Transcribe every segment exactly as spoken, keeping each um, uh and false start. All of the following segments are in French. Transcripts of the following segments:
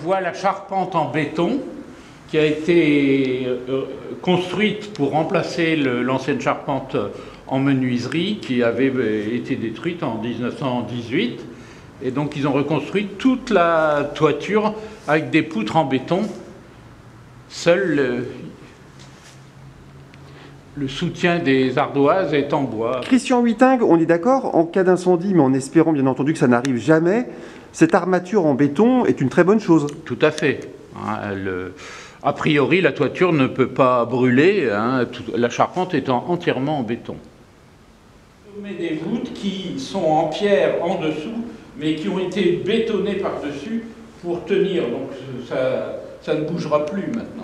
voit la charpente en béton qui a été euh, construite pour remplacer l'ancienne charpente en menuiserie qui avait été détruite en mille neuf cent dix-huit. Et donc ils ont reconstruit toute la toiture avec des poutres en béton. Seul le, le soutien des ardoises est en bois. Christian Huitingue, on est d'accord, en cas d'incendie, mais en espérant bien entendu que ça n'arrive jamais, cette armature en béton est une très bonne chose. Tout à fait. Hein, le, a priori, la toiture ne peut pas brûler, hein, tout, la charpente étant entièrement en béton. On met des voûtes qui sont en pierre en dessous, mais qui ont été bétonnées par-dessus pour tenir. Donc ça, ça ne bougera plus maintenant.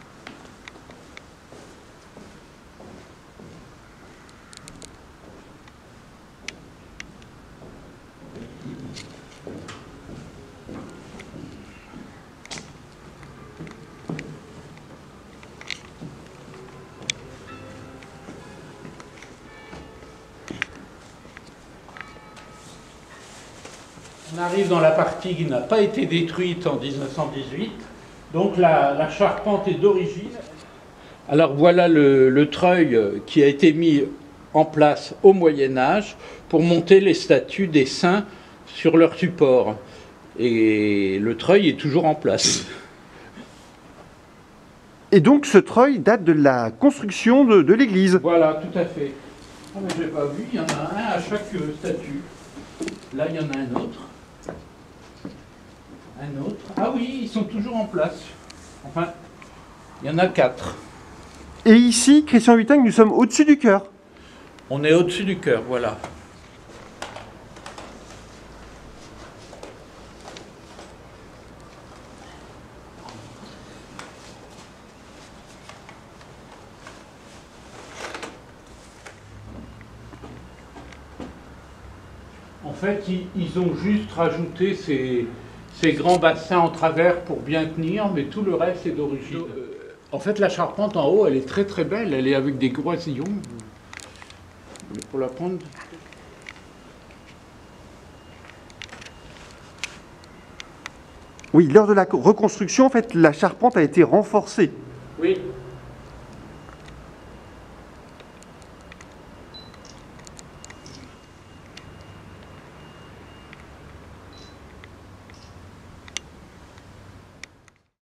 On arrive dans la partie qui n'a pas été détruite en mille neuf cent dix-huit, donc la, la charpente est d'origine. Alors voilà le, le treuil qui a été mis en place au Moyen-Âge pour monter les statues des saints sur leur support. Et le treuil est toujours en place. Et donc ce treuil date de la construction de, de l'église. Voilà, tout à fait. Ah, mais je n'ai pas vu, il y en a un à chaque statue. Là, il y en a un autre. Un autre. Ah oui, ils sont toujours en place. Enfin, il y en a quatre. Et ici, Christian Huitingue, nous sommes au-dessus du chœur. On est au-dessus du chœur, voilà. En fait, ils, ils ont juste rajouté ces, ces grands bassins en travers pour bien tenir, mais tout le reste est d'origine. Euh, en fait, la charpente en haut, elle est très très belle. Elle est avec des croisillons. Pour la prendre. Oui, lors de la reconstruction, en fait, la charpente a été renforcée. Oui.